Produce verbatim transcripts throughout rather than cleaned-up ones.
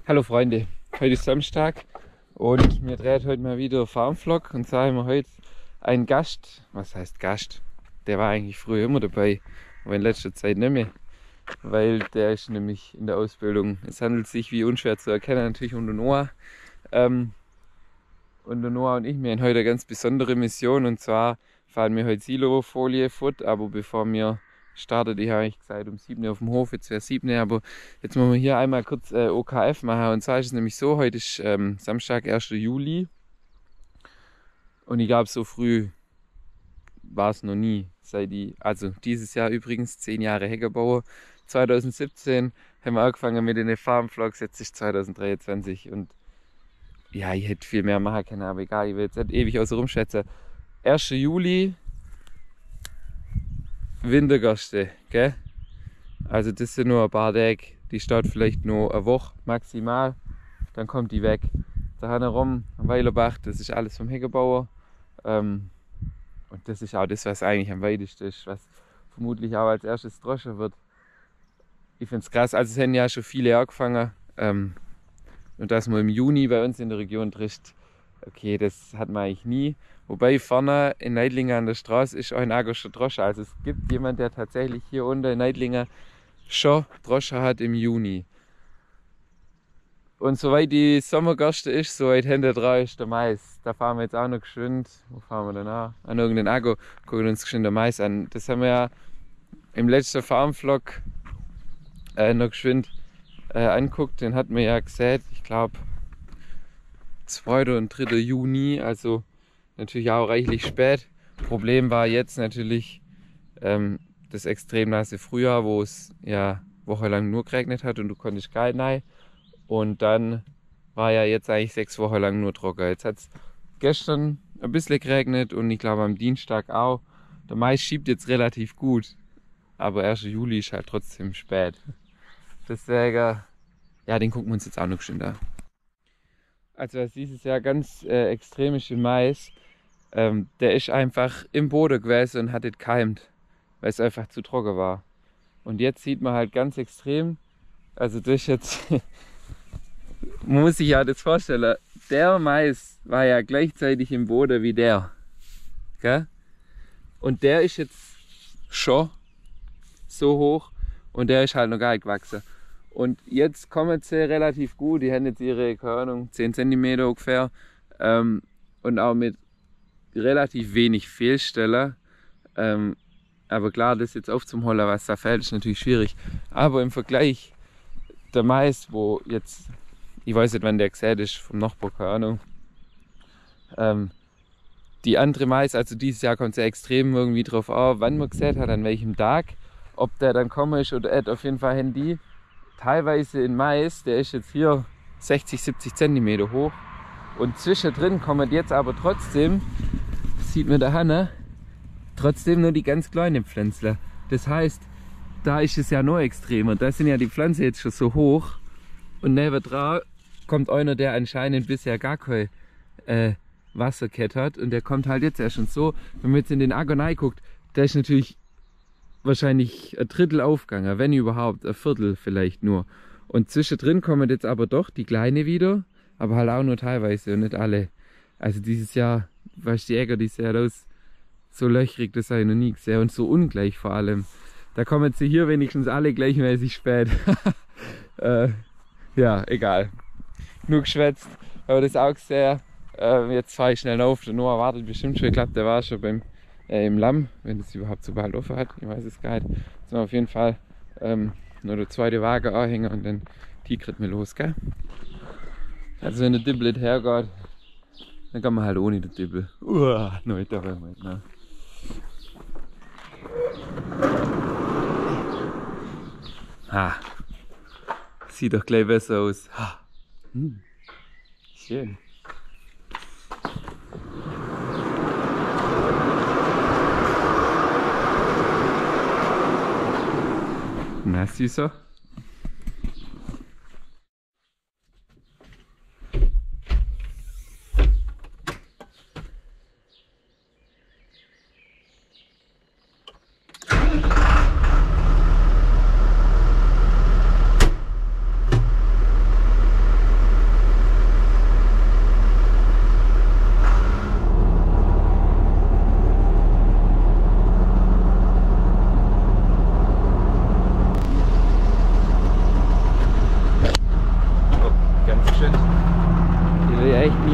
Hallo Freunde, heute ist Samstag und mir dreht heute mal wieder Farmvlog und zwar haben wir heute einen Gast. Was heißt Gast? Der war eigentlich früher immer dabei, aber in letzter Zeit nicht mehr, weil der ist nämlich in der Ausbildung. Es handelt sich, wie unschwer zu erkennen, natürlich um den Noah. Ähm, und der Noah und ich, wir haben heute eine ganz besondere Mission, und zwar fahren wir heute Silofolie fort, aber bevor wir startet, ich habe eigentlich gesagt um sieben Uhr auf dem Hof, jetzt wäre sieben Uhr, aber jetzt müssen wir hier einmal kurz äh, O K F machen. Und zwar ist es nämlich so, heute ist ähm, Samstag, erster Juli, und ich glaube, so früh war es noch nie. Seit die, also dieses Jahr übrigens zehn Jahre Heckerbauer. zweitausendsiebzehn haben wir angefangen mit den Farmvlogs, jetzt ist zwanzig dreiundzwanzig und ja, ich hätte viel mehr machen können, aber egal, ich will jetzt nicht ewig außer rumschätzen. erster Juli, Wintergerste, gell? Also das sind nur ein paar Tage, die steht vielleicht nur eine Woche maximal, dann kommt die weg. Da herum am Weilerbach, das ist alles vom Heckerbauer. Ähm, und das ist auch das, was eigentlich am weitesten ist, was vermutlich auch als erstes Drosche wird. Ich finde es krass, also es haben ja schon viele angefangen. Ähm, und dass man im Juni bei uns in der Region trifft, okay, das hat man eigentlich nie. Wobei vorne in Neidlingen an der Straße ist auch ein Agerscher Drosche. Also es gibt jemanden, der tatsächlich hier unten in Neidlingen schon Drosche hat im Juni. Und soweit die Sommergerste ist, soweit hinter dran ist der Mais. Da fahren wir jetzt auch noch geschwind. Wo fahren wir denn an? An irgendeinen Aggo, gucken uns geschwind der Mais an. Das haben wir ja im letzten Farmvlog äh, noch geschwind äh, anguckt. Den hatten wir ja gesät, ich glaube zweiter und dritter Juni, also natürlich auch reichlich spät. Problem war jetzt natürlich ähm, das extrem nasse Frühjahr, wo es ja wochenlang nur geregnet hat und du konntest gar nicht rein. Und dann war ja jetzt eigentlich sechs Wochen lang nur trocken. Jetzt hat es gestern ein bisschen geregnet und ich glaube am Dienstag auch. Der Mais schiebt jetzt relativ gut, aber erster Juli ist halt trotzdem spät. Deswegen, ja, den gucken wir uns jetzt auch noch schön an. Also was dieses Jahr ganz äh, extrem ist im Mais, ähm, der ist einfach im Boden gewesen und hat nicht gekeimt, weil es einfach zu trocken war. Und jetzt sieht man halt ganz extrem, also das ist jetzt, man muss sich ja das vorstellen, der Mais war ja gleichzeitig im Boden wie der. Gell? Und der ist jetzt schon so hoch und der ist halt noch gar nicht gewachsen. Und jetzt kommen sie relativ gut, die haben jetzt ihre, keine Ahnung, zehn Zentimeter ungefähr, ähm, und auch mit relativ wenig Fehlstellen. Ähm, aber klar, das jetzt aufzuholen, was da fällt, ist natürlich schwierig. Aber im Vergleich, der Mais, wo jetzt, ich weiß nicht, wann der gesät ist, vom Nachbar, keine Ahnung, ähm, die andere Mais, also dieses Jahr kommt es ja extrem irgendwie drauf an, wann man gesät hat, an welchem Tag, ob der dann kommen ist oder nicht. Auf jeden Fall haben die teilweise in Mais, der ist jetzt hier sechzig, siebzig Zentimeter hoch, und zwischendrin kommen jetzt aber trotzdem, das sieht man da Hanne, trotzdem nur die ganz kleinen Pflänzler. Das heißt, da ist es ja noch extremer, da sind ja die Pflanzen jetzt schon so hoch und neben dran kommt einer, der anscheinend bisher gar kein äh, Wasserkette hat, und der kommt halt jetzt erst schon so. Wenn man jetzt in den Agonai guckt, der ist natürlich wahrscheinlich ein Drittel aufgegangen, wenn überhaupt, ein Viertel vielleicht nur. Und zwischendrin kommen jetzt aber doch die Kleine wieder, aber halt auch nur teilweise und nicht alle. Also dieses Jahr, weißt du, die Äcker, die sehen aus so löchrig, das habe ich noch nie gesehen, und so ungleich vor allem. Da kommen sie hier wenigstens alle gleichmäßig spät. äh, ja, egal. Nur geschwätzt, aber das auch gesehen. Äh, jetzt fahre ich schnell auf, der Noah wartet bestimmt schon, ich glaube, der war schon beim Äh, im Lamm, wenn es überhaupt so bald offen hat, ich weiß es gar nicht. Jetzt auf jeden Fall ähm, noch der zweite Wagen anhängen und dann die kriegt mir los, gell? Also wenn der Dibbel nicht hergeht, dann kann man halt ohne den Dibbel. Uah, nein, da wollen wir nicht, ne? Ah, sieht doch gleich besser aus. Ah. Hm. Schön. Na, süßer.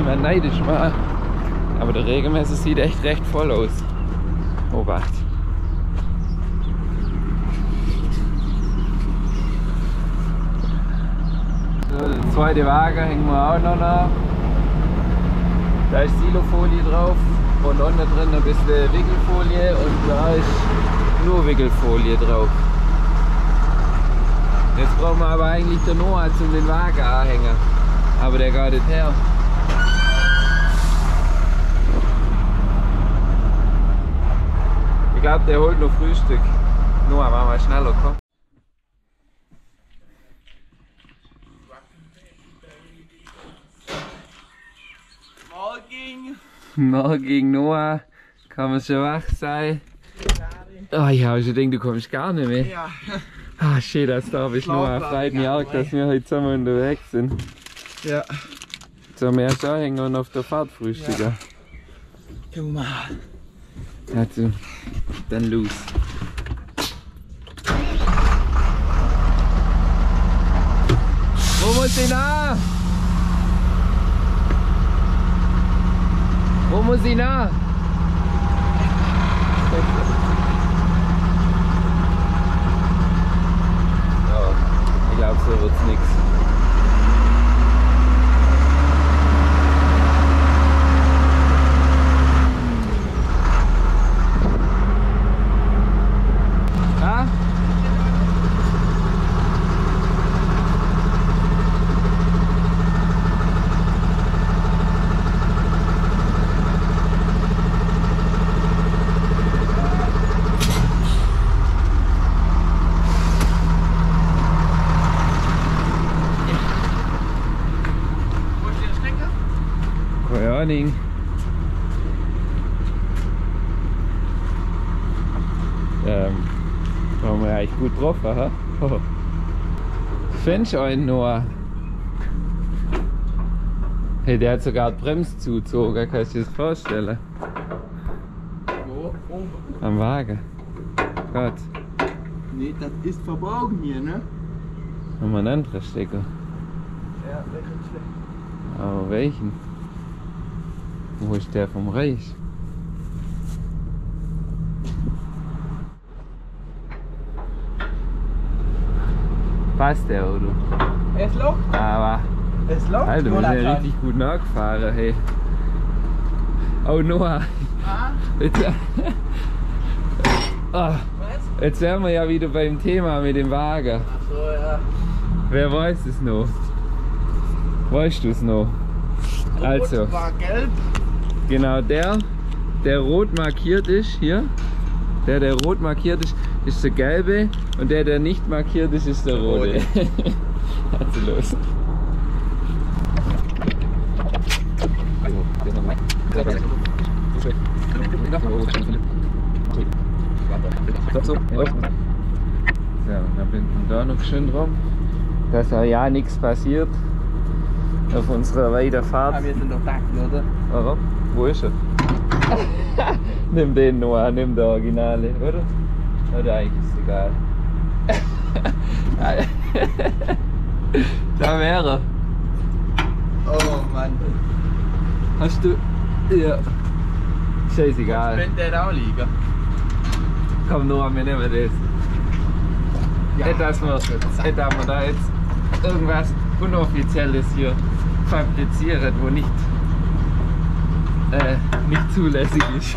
mehr neidisch machen. Aber der Regenmesser sieht echt recht voll aus. Obacht. So, der zweite Wagen hängen wir auch noch nach. Da ist Silofolie drauf und unten drin ein bisschen Wickelfolie und da ist nur Wickelfolie drauf. Jetzt brauchen wir aber eigentlich den Noah zum den Wagen anhängen. Aber der geht nicht her. Ich glaube, der holt noch Frühstück. Noah, machen wir schneller, komm. Morgen! Morgen, Noah. Kann man schon wach sein? Oh, ich habe schon gedacht, du kommst gar nicht mehr. Ja. Ah, schön, dass du da bist, Noah. Freut mich auch, dass wir heute zusammen unterwegs sind. Ja. Sollen wir erst anhängen und auf der Fahrt frühstücken? Ja. Guck mal. Also, dann los. Wo muss ich nach? Wo muss ich nach? Ja, ich glaube, so wird's nichts. Ahnung. Ähm, haben wir eigentlich gut drauf, ha? Oh. Findest du einen Noah? Hey, der hat sogar die Bremse zugezogen, kannst du dir das vorstellen? Wo? Oben. Am Wagen. Gott. Nee, das ist verborgen hier, ne? Haben wir einen anderen Stecker? Ja, welchen Stecker? Aber welchen? Wo ist der vom Reich? Passt der, oder? Es lockt. Aber, Es lockt. Alter, wir sind ja richtig gut nachgefahren, hey. Oh, Noah. Ah, Jetzt, ah, was? jetzt wären wir ja wieder beim Thema mit dem Wagen. Ach so, ja. Wer weiß es noch? Weißt du es noch? Also, Rot war gelb. genau der, der rot markiert ist, hier, der, der rot markiert ist, ist der gelbe und der, der nicht markiert ist, ist der rote. Also los. So, dann binden wir da noch schön drum, dass ja nichts passiert auf unserer Weiterfahrt. Ah, wir sind doch Dackel, oder? Warum? Wo ist er? Nimm den Noah, nimm der Originale, oder? Oder eigentlich ist es egal. Da wäre er. Oh Mann. Hast du. Ja. Scheißegal. Wenn der da liegen. Komm Noah, wir nehmen das. Ja. Nicht, dass wir, nicht, dass wir da jetzt irgendwas Unoffizielles hier fabrizieren, wo nicht, äh, nicht zulässig ist.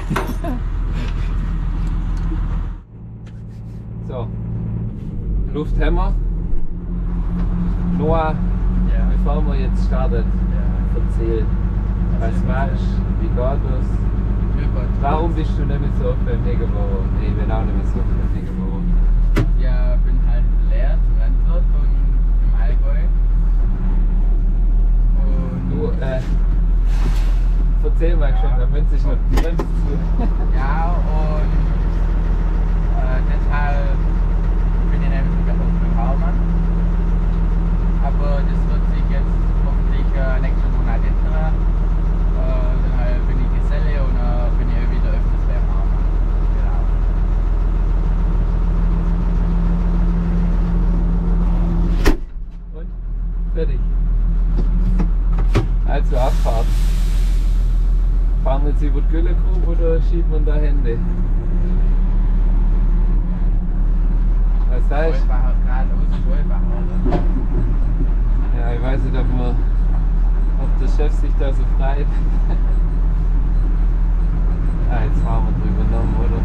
So, Lufthammer. Noah, Ja. bevor wir jetzt starten, Ja. erzähl, was machst du, wie geht das? Warum bist du nicht mehr so oft beim Hegebauer? Nee, ich bin auch nicht mehr so oft beim Hegebauer. Ja, bin halt Lehrer, Landwirt und im Allgäu. Und Du, äh, erzähl mal schon, da wünsche ich noch die Bremse zu. ja, und äh, deshalb bin ich nämlich sogar auf dem Baumann. Aber das wird sich jetzt hoffentlich äh, nächsten Monat ändern. Äh, dann halt bin ich Geselle und äh, bin ich wieder öfters beim Baumann. Genau. Und fertig. Also Abfahrt. Fahren wir jetzt über die Güllegrube oder schiebt man da Hände? Was sagst du? Vollfahrer, geradeaus Vollfahrer, oder? Ja, ich weiß nicht, ob, man, ob der Chef sich da so freut. Ah, jetzt fahren wir drüber genommen, oder?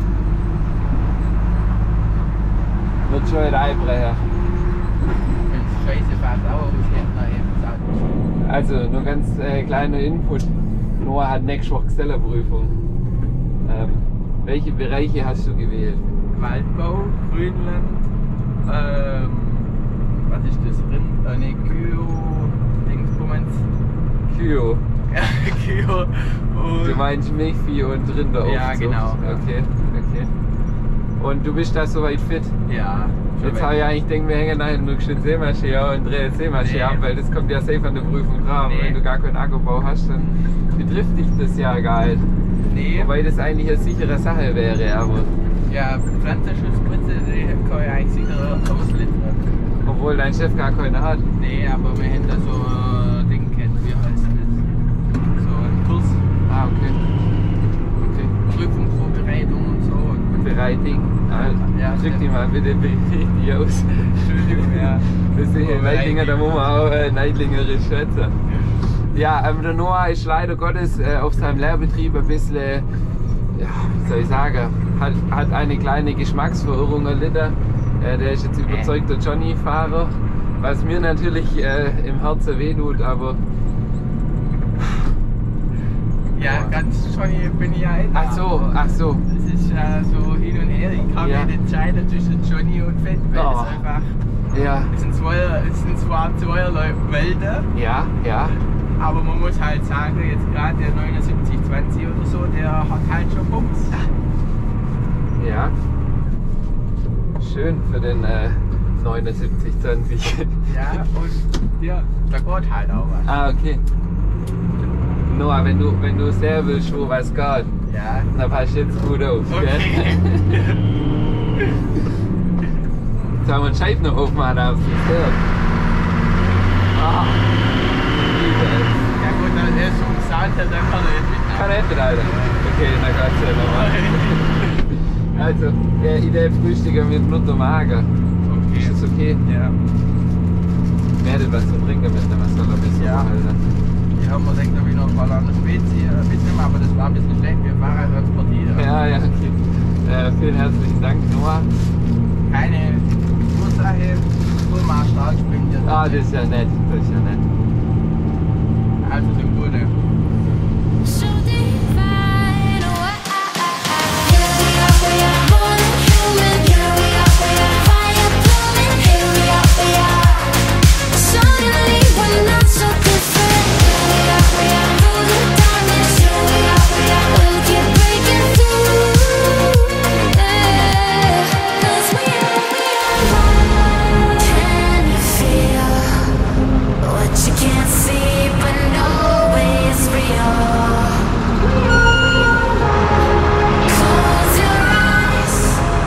Wird schon wieder einbrechen. Wenn es scheiße fährt, auch aus hinten eben. Also, nur ganz äh, kleiner Input. Noah hat nächste Woche Gesellenprüfung. Ähm, welche Bereiche hast du gewählt? Waldbau, Grünland, ähm, was ist das? Rind, äh, ne, Kühe, Dingsbummens. Kyo. Kühe und. Du meinst Milchvieh und Rinder Ja, aufgesucht. genau. Okay, okay. Und du bist da soweit fit? Ja. Jetzt habe ich eigentlich gedacht, wir hängen nachher nur geschwind Seemaschine und drehen Seemaschine Nee. ab, weil das kommt ja safe an der Prüfung dran. Nee. Wenn du gar keinen Akkubau hast, dann betrifft dich das ja gar nicht. Nee. Wobei das eigentlich eine sichere Sache wäre, aber Ja, Pflanzenschutzspritze, die kann ich eigentlich sicher ausliefern. obwohl dein Chef gar keine hat. Nee, aber wir haben da so ein Ding kennen, wie heißt das? So ein Kurs, Ah, okay. Okay. Prüfungsvorbereitung und so. Bereiting. Ah, Ja, drück stimmt. die mal bitte richtig aus. Entschuldigung, ja. Wir sind hier in Bereiting. Neidlinger, da muss man auch äh, neidlingerisch schätzen. Ja, ähm, der Noah ist leider Gottes äh, auf seinem Lehrbetrieb ein bisschen, äh, ja, wie soll ich sagen, hat, hat eine kleine Geschmacksverirrung erlitten. Äh, der ist jetzt überzeugter Johnny-Fahrer, was mir natürlich äh, im Herzen wehtut, aber Ja, ganz schon hier bin ich ja ein. ach so, ach so. Es ist ja so hin und her. Ich kann Ja. mich nicht entscheiden zwischen Johnny und Fett, weil Oh. es einfach. Ja, Es sind, zwei, es sind zwar zweierlei Welten, ja, ja. aber man muss halt sagen, jetzt gerade der neunundsiebzig zwanzig oder so, der hat halt schon Bums. Ja. Schön für den äh, neunundsiebzig zwanzig. Ja, und ja, da geht halt auch was. Ah, okay. Noah, wenn du, wenn du sehr willst, wo was geht, Ja. dann passt jetzt gut auf. Okay. Gell? Jetzt haben wir einen Scheiben noch aufmachen auf sich selbst. Ah, liebe es. Ja gut, dann er ist schon gesagt, dann kann er jetzt mit. Kann er nicht, Alter. Okay, dann geht's ja nochmal. Also, der Idee frühstücken mit Blut und Magen. Okay. Ist das okay? Ja. Wir hätten was zu trinken mitnehmen, was soll ein bisschen Ja. Alter. Ich habe mir gedacht, ob ich noch ein paar andere Spezies mitnehmen, aber das war ein bisschen schlecht, wir Fahrer transportieren. Ja, ja, okay. Äh, vielen herzlichen Dank, Noah. Keine Ursache, nur mal stark springt jetzt. Ah, das ist ja nett, das ist ja nett. Also sind gute. So divine, oh, I, I, I. Here we are, we are more than human. Here we are, we are fire blooming. Here we are, we are. Suddenly we're not so different. Here we are, we are through the darkness. Here we are, we are. We'll keep breaking through. Yeah. 'Cause we are, we are one. Can you feel what you can't see but know is real? Close your eyes.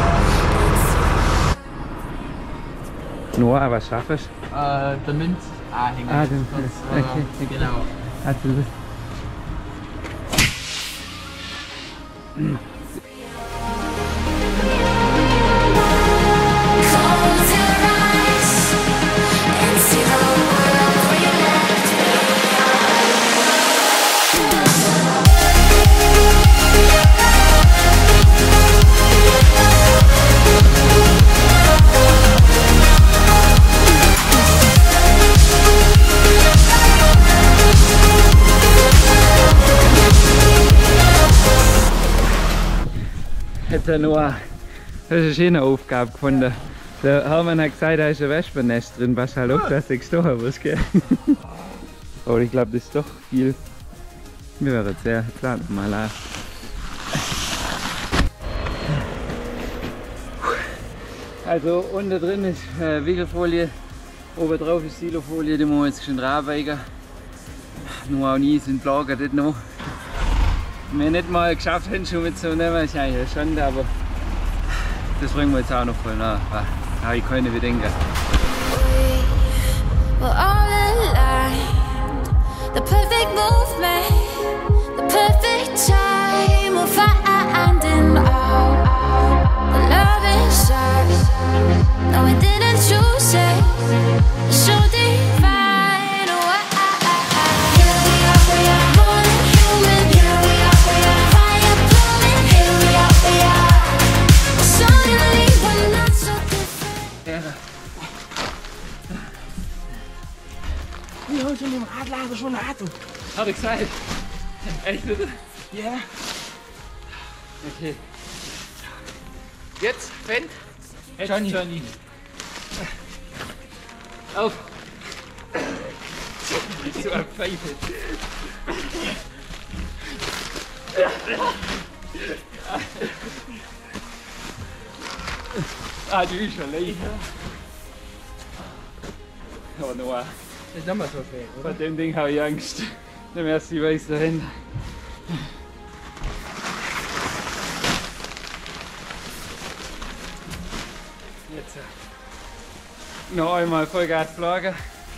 Noah, was schaffst Äh, der Münzanhänger. Ah, den- Das, okay, äh, okay. Genau. du? Close your eyes and see the world where you left Jetzt der Noah, das ist eine schöne Aufgabe gefunden. Der Hermann hat gesagt, da ist ein Wespennest drin. Pass halt auf, dass du gestochen wirst, gell? Aber ich glaube, das ist doch viel. Wir werden jetzt sehr, jetzt laden wir mal an. Also unten drin ist äh, Wickelfolie, oben drauf ist Silofolie, die muss man jetzt schon reinweigen. Nur auch nie sind Lager dort noch. Wir nicht mal geschafft haben, schon mitzunehmen, ist eigentlich eine Schande, aber das bringen wir jetzt auch noch voll nach. Da habe ich keine Bedenken. We're all aligned. The perfect movement, the perfect No, I didn't choose it. So divine. Oh, I, I, I, I. Here we are, we are more than human. Here we are, we are fire blooming. Here we are, we are. Suddenly we're not so different. Wie heute in dem Radlager schon eine Atmung. Hab ich gesagt. Echt, bitte? Ja. Okay. Jetzt, Fan. Jetzt Johnny. Johnny. Auf. So ein Pfeife. Ah, du bist schon leid. Oh, Noah. Ist nochmal so schwer, Bei dem Ding habe ich Angst. Nimm erst die weiße Hände. Jetzt. Noch einmal Vollgas schlagen.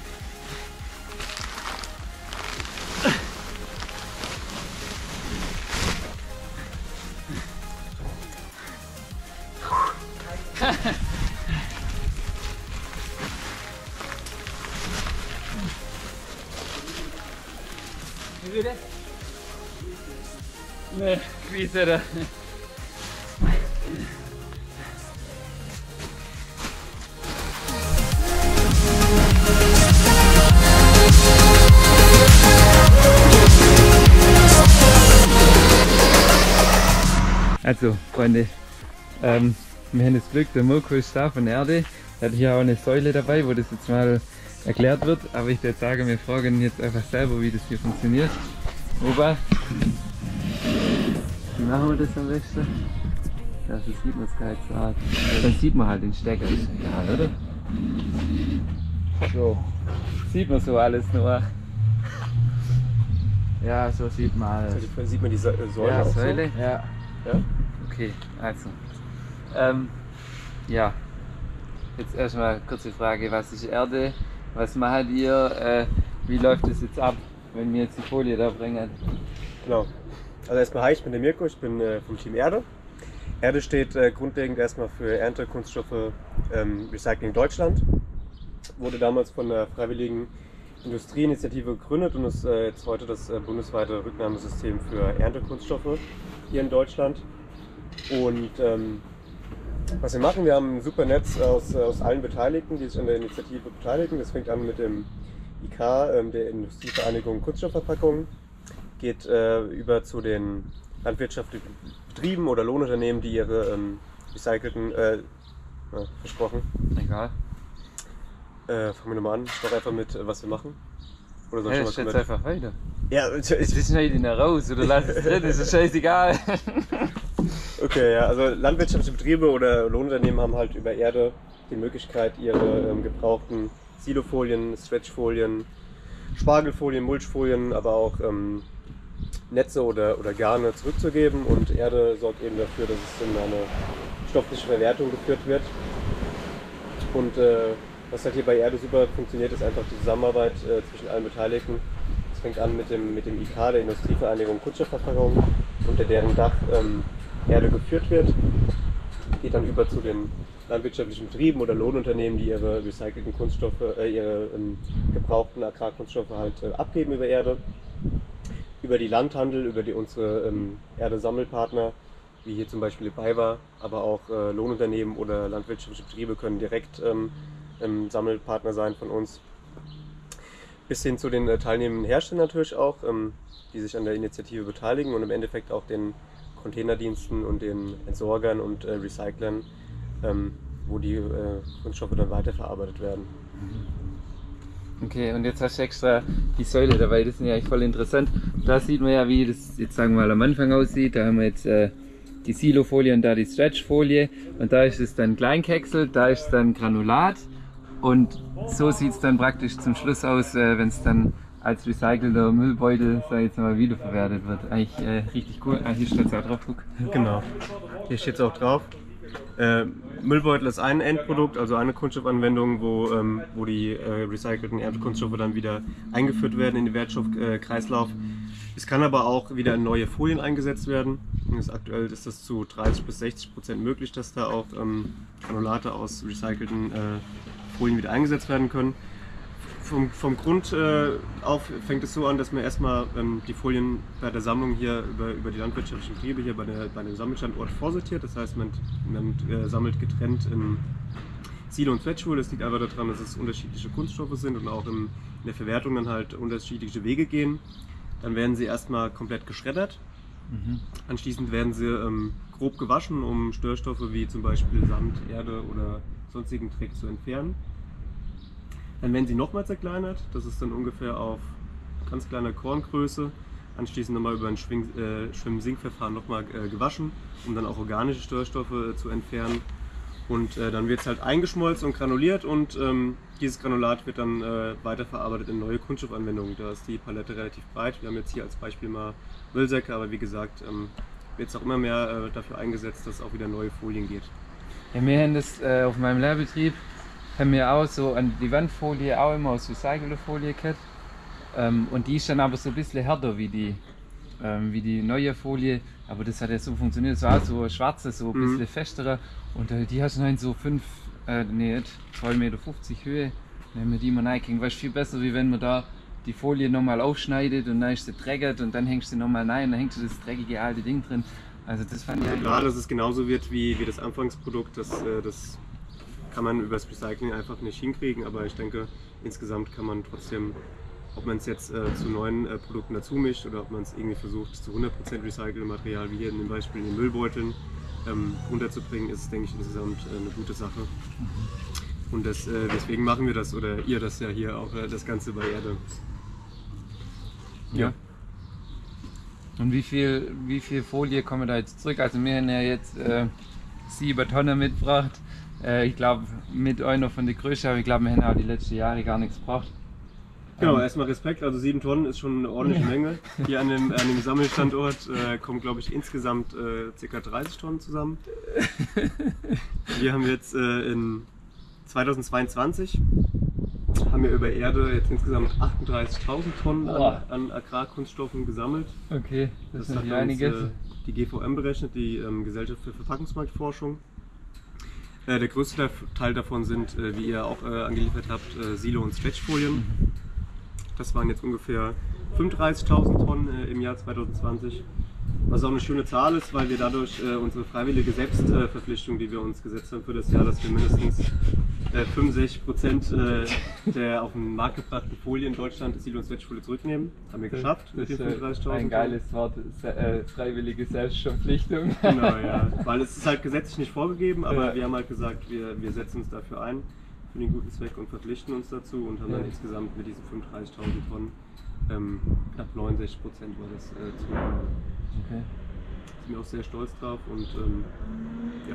Wie wieder? Nee, wie ist er? Also, Freunde, ähm, wir haben das Glück, der Mirko ist da von Erde. Er hat hier auch eine Säule dabei, wo das jetzt mal erklärt wird. Aber ich würde sagen, wir fragen ihn jetzt einfach selber, wie das hier funktioniert. Opa, wie machen wir das am besten? Ja, so sieht man es gar nicht so hart. Dann sieht man halt den Stecker. Ja, oder? So, sieht man so alles nur. Ja, so sieht man alles. Also sieht man die Säule Ja, auch Säule. Ja. So? Ja? Okay, also. Ähm, ja. Jetzt erstmal kurze Frage, was ist Erde? Was macht ihr? Äh, wie läuft das jetzt ab, wenn wir jetzt die Folie da bringen? Genau. Also erstmal hi, ich bin der Mirko, ich bin äh, vom Team Erde. Erde steht äh, grundlegend erstmal für Erntekunststoffe ähm, Recycling Deutschland. Wurde damals von der Freiwilligen Industrieinitiative gegründet und ist äh, jetzt heute das äh, bundesweite Rücknahmesystem für Erntekunststoffe hier in Deutschland. Und ähm, was wir machen, wir haben ein super Netz aus, aus allen Beteiligten, die sich an der Initiative beteiligen. Das fängt an mit dem I K, ähm, der Industrievereinigung Kunststoffverpackungen, geht äh, über zu den landwirtschaftlichen Betrieben oder Lohnunternehmen, die ihre ähm, recycelten, äh, na, versprochen. Egal. Äh, fangen wir nochmal an, ich mache einfach mit, äh, was wir machen. Oder soll Ja, ich ich schon mal jetzt kommen? einfach weiter. Ja, ich, Wir schneiden ihn da raus oder lass es drin, ist ja scheißegal. okay, ja, also landwirtschaftliche Betriebe oder Lohnunternehmen haben halt über Erde die Möglichkeit, ihre ähm, gebrauchten Silofolien, Stretchfolien, Spargelfolien, Mulchfolien, aber auch ähm, Netze oder, oder Garne zurückzugeben, und Erde sorgt eben dafür, dass es in eine stoffliche Verwertung geführt wird. Und äh, was halt hier bei Erde super funktioniert, ist einfach die Zusammenarbeit äh, zwischen allen Beteiligten. Es fängt an mit dem, mit dem I K, der Industrievereinigung Kunststoffverpackungen, unter deren Dach ähm, Erde geführt wird. Geht dann über zu den landwirtschaftlichen Betrieben oder Lohnunternehmen, die ihre recycelten Kunststoffe, äh, ihre ähm, gebrauchten Agrarkunststoffe halt äh, abgeben über Erde. Über die Landhandel, über die unsere ähm, Erde-Sammelpartner, wie hier zum Beispiel die BayWa, aber auch äh, Lohnunternehmen oder landwirtschaftliche Betriebe können direkt ähm, ähm, Sammelpartner sein von uns. Bis hin zu den äh, teilnehmenden Herstellern natürlich auch, ähm, die sich an der Initiative beteiligen, und im Endeffekt auch den Containerdiensten und den Entsorgern und äh, Recyclern, ähm, wo die äh, Kunststoffe dann weiterverarbeitet werden. Okay, und jetzt hast du extra die Säule dabei, das ist ja eigentlich voll interessant. Da sieht man ja, wie das jetzt sagen wir mal am Anfang aussieht. Da haben wir jetzt äh, die Silofolie und da die Stretchfolie, und da ist es dann kleinkexelt, da ist es dann Granulat, und so sieht es dann praktisch zum Schluss aus, äh, wenn es dann als recycelter Müllbeutel, sag ich jetzt mal, wiederverwertet wird. Eigentlich äh, richtig cool. Ah, hier steht es auch drauf, guck. Genau, hier steht es auch drauf. Äh, Müllbeutel ist ein Endprodukt, also eine Kunststoffanwendung, wo, ähm, wo die äh, recycelten Erntekunststoffe dann wieder eingeführt werden in den Wertstoffkreislauf. Es kann aber auch wieder in neue Folien eingesetzt werden. Das aktuell ist das zu dreißig bis sechzig Prozent möglich, dass da auch ähm, Granulate aus recycelten äh, Folien wieder eingesetzt werden können. Vom, vom Grund äh, auf fängt es so an, dass man erstmal ähm, die Folien bei der Sammlung hier über, über die landwirtschaftlichen Betriebe hier bei, der, bei dem Sammelstandort vorsortiert. Das heißt, man, man äh, sammelt getrennt in Silo- und Stretchfolie. Das liegt einfach daran, dass es unterschiedliche Kunststoffe sind und auch in, in der Verwertung dann halt unterschiedliche Wege gehen. Dann werden sie erstmal komplett geschreddert. Mhm. Anschließend werden sie ähm, grob gewaschen, um Störstoffe wie zum Beispiel Sand, Erde oder sonstigen Dreck zu entfernen. Dann werden sie nochmal zerkleinert, das ist dann ungefähr auf ganz kleiner Korngröße. Anschließend nochmal über ein Schwing- äh, Schwimm-Sink-Verfahren nochmal äh, gewaschen, um dann auch organische Störstoffe äh, zu entfernen. Und äh, dann wird es halt eingeschmolzen und granuliert und ähm, dieses Granulat wird dann äh, weiterverarbeitet in neue Kunststoffanwendungen. Da ist die Palette relativ breit. Wir haben jetzt hier als Beispiel mal Müllsäcke, aber wie gesagt ähm, wird es auch immer mehr äh, dafür eingesetzt, dass es auch wieder neue Folien geht. Ja, wir haben das äh, auf meinem Lehrbetrieb, haben wir auch so an die Wandfolie auch immer aus recycelter Folie gehabt. Ähm, und die ist dann aber so ein bisschen härter wie die, ähm, wie die neue Folie. Aber das hat ja so funktioniert. Es war auch so schwarze, so ein Mhm. bisschen festere. Und äh, die hast du dann so fünf, äh, nee, nicht, zwei Meter fünfzig Höhe. Dann haben wir die mal reingekriegt. Weil es viel besser, wie wenn man da die Folie nochmal aufschneidet und dann ist sie dreckig und dann hängst du nochmal rein und dann hängst du das dreckige alte Ding drin. Also das fand ich Also eigentlich klar, dass es genauso wird wie, wie das Anfangsprodukt, das, äh, das kann man über das Recycling einfach nicht hinkriegen, aber ich denke, insgesamt kann man trotzdem, ob man es jetzt äh, zu neuen äh, Produkten dazu mischt oder ob man es irgendwie versucht, zu hundert Prozent recyceltem Material, wie hier in dem Beispiel in den Müllbeuteln, ähm, runterzubringen, ist es, denke ich, insgesamt äh, eine gute Sache. Und das, äh, deswegen machen wir das, oder ihr das ja hier auch, äh, das Ganze bei Erde. Ja. Und wie viel, wie viel Folie kommen wir da jetzt zurück? Also wir haben ja jetzt äh, sieben Tonnen mitgebracht. Äh, ich glaube mit einer von den größten, aber ich glaube wir haben auch die letzten Jahre gar nichts gebraucht. Genau, Ähm, erstmal Respekt, also sieben Tonnen ist schon eine ordentliche Menge. Hier an dem, an dem Sammelstandort äh, kommen, glaube ich, insgesamt äh, ca. dreißig Tonnen zusammen. Wir haben jetzt äh, in zweitausendzweiundzwanzig haben wir über Erde jetzt insgesamt achtunddreißigtausend Tonnen an, Boah. an Agrarkunststoffen gesammelt. Okay, das, Das sind hat ja uns einiges. äh, die G V M berechnet, die ähm, Gesellschaft für Verpackungsmarktforschung. Äh, der größte Teil davon sind, äh, wie ihr auch äh, angeliefert habt, äh, Silo- und Stretchfolien. Das waren jetzt ungefähr fünfunddreißigtausend Tonnen äh, im Jahr zweitausendzwanzig. Was auch eine schöne Zahl ist, weil wir dadurch äh, unsere freiwillige Selbstverpflichtung, die wir uns gesetzt haben für das Jahr, dass wir mindestens äh, fünfundsechzig Prozent äh, der auf den Markt gebrachten Folie in Deutschland Silo- und Stretchfolie zurücknehmen. Haben wir geschafft Das mit den ist äh, fünfunddreißigtausend ein geiles Wort, se- äh, freiwillige Selbstverpflichtung. Genau, ja. Weil es ist halt gesetzlich nicht vorgegeben, aber Ja. wir haben halt gesagt, wir, wir setzen uns dafür ein für den guten Zweck und verpflichten uns dazu und haben dann Ja. insgesamt mit diesen fünfunddreißigtausend Tonnen ähm, knapp neunundsechzig Prozent war das äh, zugenommen. Okay. Sind wir auch sehr stolz drauf und ähm, ja.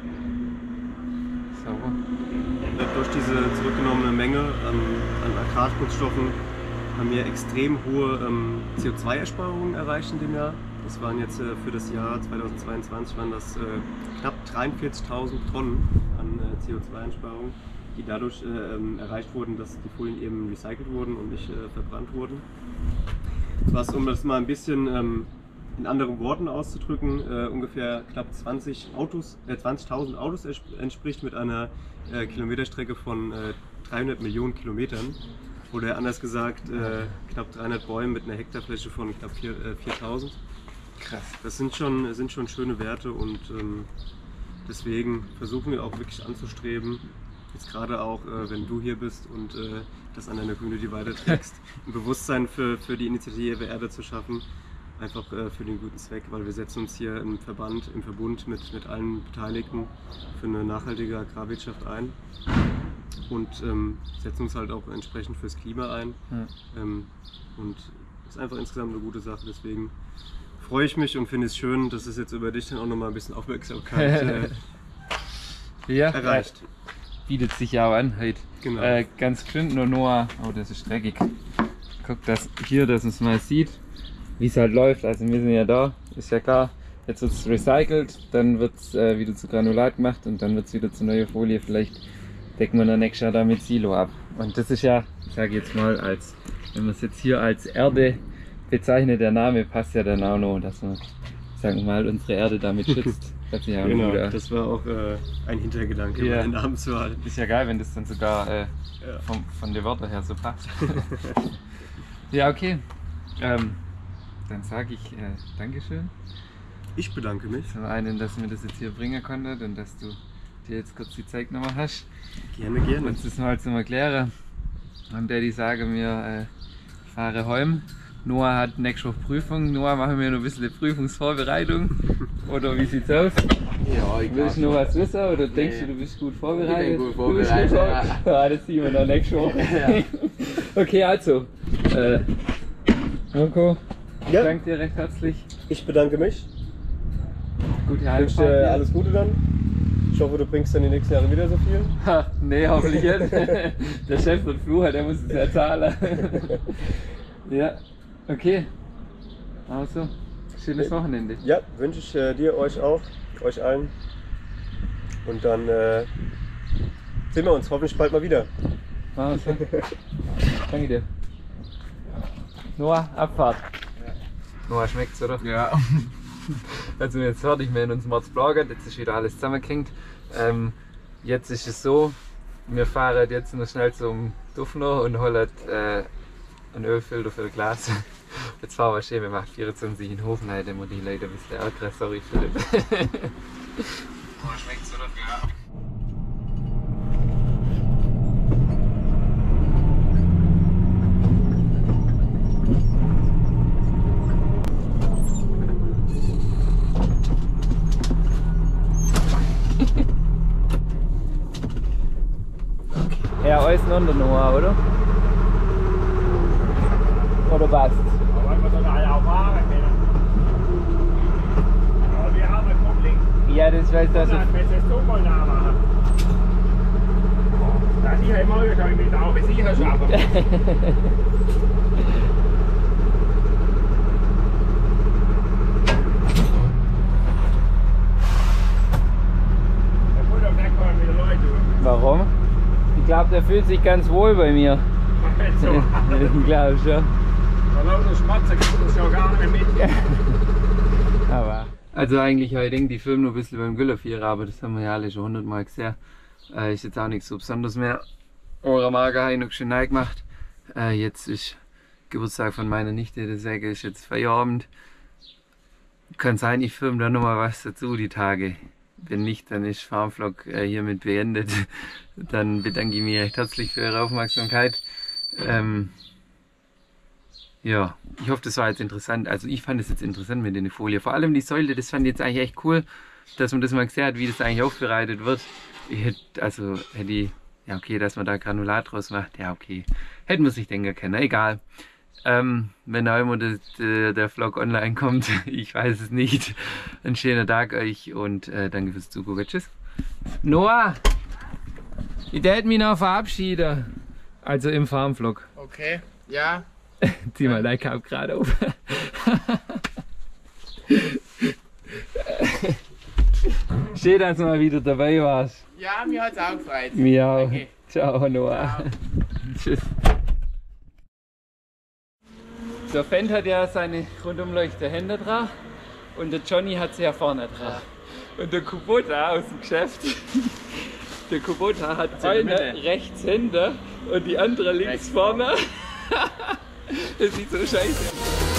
Sauber. Äh, durch diese zurückgenommene Menge an, an Agrarkunststoffen haben wir extrem hohe ähm, C O zwei Einsparungen erreicht in dem Jahr. Das waren jetzt äh, für das Jahr zweitausendzweiundzwanzig waren das äh, knapp dreiundvierzigtausend Tonnen an äh, C O zwei Einsparungen, die dadurch äh, ähm, erreicht wurden, dass die Folien eben recycelt wurden und nicht äh, verbrannt wurden. Was, um das mal ein bisschen ähm, in anderen Worten auszudrücken, äh, ungefähr knapp zwanzig Autos, äh, zwanzigtausend Autos entspricht mit einer äh, Kilometerstrecke von äh, dreihundert Millionen Kilometern. Oder anders gesagt, äh, knapp dreihundert Bäume mit einer Hektarfläche von knapp vier, äh, viertausend. Krass. Das sind schon, sind schon schöne Werte und ähm, deswegen versuchen wir auch wirklich anzustreben, jetzt gerade auch, äh, wenn du hier bist und äh, das an deiner Community weiterträgst, ein Bewusstsein für, für die Initiative Erde zu schaffen, einfach äh, für den guten Zweck, weil wir setzen uns hier im Verband, im Verbund mit, mit allen Beteiligten für eine nachhaltige Agrarwirtschaft ein und ähm, setzen uns halt auch entsprechend fürs Klima ein. Ja. Ähm, und ist einfach insgesamt eine gute Sache, deswegen freue ich mich und finde es schön, dass es jetzt über dich dann auch nochmal ein bisschen Aufmerksamkeit äh, Ja, erreicht. äh, bietet sich ja auch an heute. Genau. Äh, ganz geschwind nur Noah. Oh, das ist dreckig. Guck das hier, dass man es mal sieht, wie es halt läuft. Also wir sind ja da, ist ja klar. Jetzt wird es recycelt, dann wird es äh, wieder zu Granulat gemacht und dann wird es wieder zu neuer Folie. Vielleicht decken wir dann nächstes Jahr damit Silo ab. Und das ist ja, ich sage jetzt mal, als wenn man es jetzt hier als Erde bezeichnet der Name passt ja dann auch noch, dass man, sagen wir mal, unsere Erde damit schützt. Hört sich ja auch Genau, gut an. das war auch äh, ein Hintergedanke Ja. bei der Namenswahl. Ist ja geil, wenn das dann sogar äh, Ja. vom, von den Wörtern her so passt. Ja, okay. Ähm, dann sage ich äh, Dankeschön. Ich bedanke mich. Zum einen, dass du mir das jetzt hier bringen konntest und dass du dir jetzt kurz die Zeit genommen hast. Gerne, gerne. Und das mal zum Erklären. Und Daddy sagen mir, äh, ich fahre heim. Noah hat nächste Woche Prüfung. Noah, machen wir noch ein bisschen Prüfungsvorbereitung. Oder wie sieht's aus? Ja, ich Willst du noch was wissen oder denkst Nee. du, du bist gut vorbereitet? Ich bin gut Du bist gut vorbereitet, vorbereitet? Ja, das sehen wir dann nächste Woche. Ja. Okay, also. Äh, Mirko, ich Ja, danke dir recht herzlich. ich bedanke mich. Gute Ich wünsche Heimfahrt. dir dir. alles Gute dann. Ich hoffe, du bringst dann die nächsten Jahre wieder so viel. Ha, nee, hoffentlich nicht. Der Chef von Fluch, der muss es ja zahlen. Ja, okay. Also, schönes Wochenende. Ja, wünsche ich äh, dir, euch auch, euch allen. Und dann äh, sehen wir uns hoffentlich bald mal wieder. Machen wir so. Danke dir. Noah, Abfahrt. Noah, schmeckt's, oder? Ja. Also wir sind jetzt fertig, wir haben uns Mords plagen, jetzt ist wieder alles zusammengehängt. Ähm, jetzt ist es so, wir fahren jetzt noch schnell zum Duffner und holen äh, einen Ölfilter für das Glas. Jetzt fahren wir schön, wir machen vierundzwanzig in den Hof, nein, dann muss die Leute ein bisschen ärgern, sorry Philipp. Oh, schmeckt's, oder? Ja. Ja, alles noch Noah, oder? Oder was? Aber wir sollen alle auch fahren können. Aber wir haben eine Kopplung. Ja, das weiß das. Dann müssen wir es doch mal nachmachen. Das ich immer schon, ich will auch bis sicher schaffen. Der muss doch nicht kommen mit den Leuten. Warum? Ich glaube, der fühlt sich ganz wohl bei mir. Mach jetzt so. Ich glaube schon. Da lauter Schmatzer kriegt das ja gar nicht mit. Aber. Also eigentlich heute denke die Film nur ein bisschen beim Güllevierer, aber das haben wir ja alle schon hundertmal gesehen. Äh, ist jetzt auch nichts so Besonderes mehr. Eure Marke habe ich noch schön neu gemacht. Äh, jetzt ist Geburtstag von meiner Nichte, deswegen ist jetzt Feierabend. Kann sein, ich filme da nochmal was dazu die Tage. Wenn nicht, dann ist Farmvlog äh, hiermit beendet. Dann bedanke ich mich recht herzlich für eure Aufmerksamkeit. Ähm, ja, ich hoffe, das war jetzt interessant. Also ich fand es jetzt interessant mit den Folie. Vor allem die Säule, das fand ich jetzt eigentlich echt cool, dass man das mal gesehen hat, wie das eigentlich aufbereitet wird. Ich hätte, also hätte ich, ja okay, dass man da Granulat draus macht, ja okay. Hätten wir sich denken können, egal. Ähm, wenn auch immer das, der, der Vlog online kommt, ich weiß es nicht. Ein schöner Tag euch und äh, danke fürs Zugucken. Tschüss. Noah, ich hätte mich noch verabschieden. Also im Farmvlog. Okay, ja. Zieh mal dein Cap gerade auf. Schön, dass du mal wieder dabei warst. Ja, mir hat es auch gefreut. Mir auch. Danke. Ciao, Noah. Tschüss. Der Fendt hat ja seine rundumleuchtende Hände dran und der Johnny hat sie ja vorne dran. Und der Kubota aus dem Geschäft, der Kubota hat eine rechts Hände und die andere links Rechts vorne. Das sieht so scheiße aus.